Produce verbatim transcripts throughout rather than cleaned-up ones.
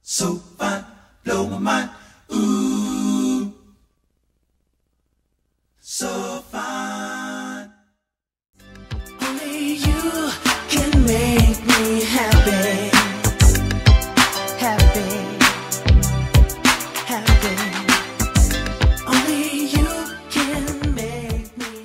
So fine, blow my mind. Ooh, so fine. Only you can make me happy, happy, happy. Only you can make me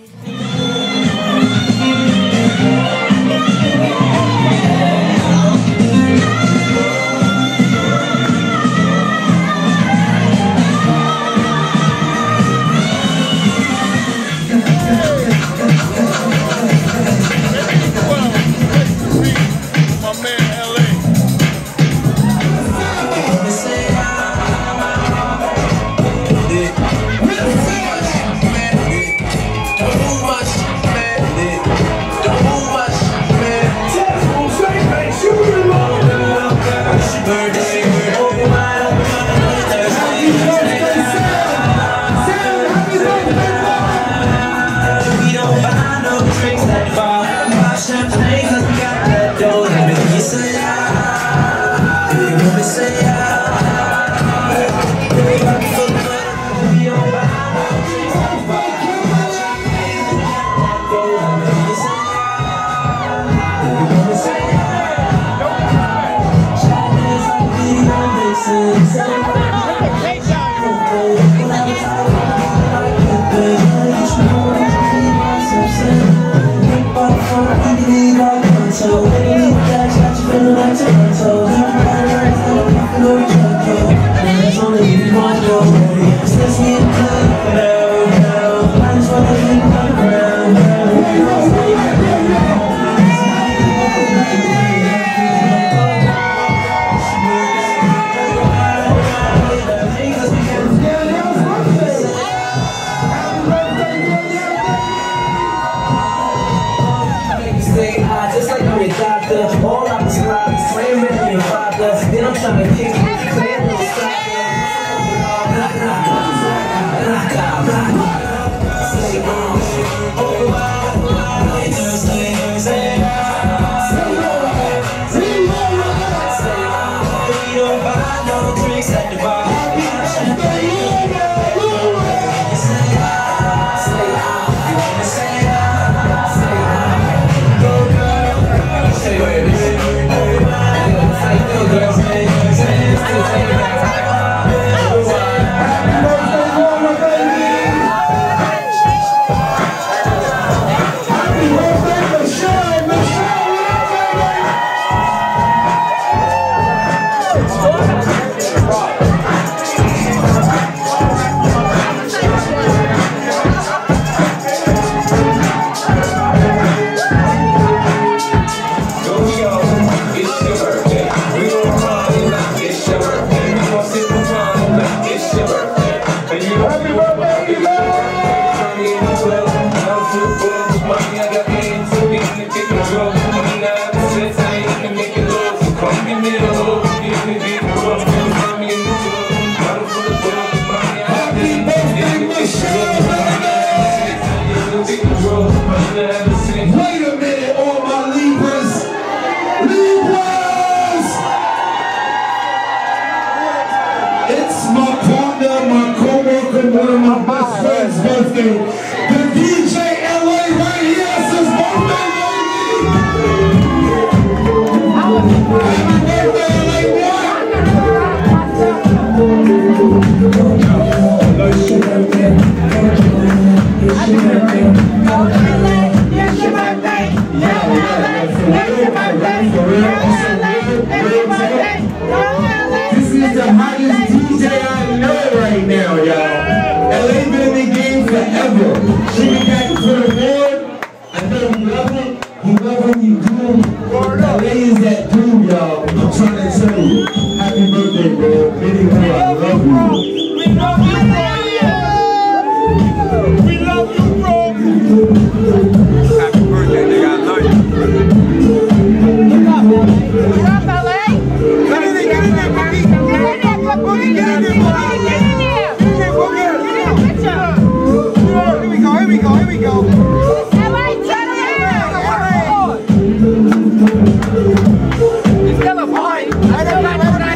Still a point.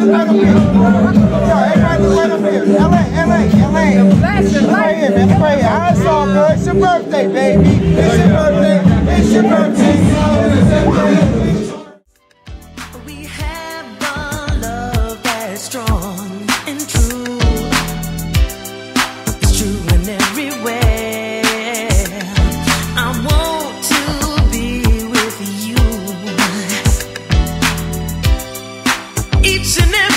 right up here. Yo, everybody look right up here. L A, L A, L A. Look right here, man. Look right here. Ah, it's all good. It's your birthday, baby. It's your birthday. It's your birthday. We have a love that's strong and true. It's true in every way. I want to be with you each and every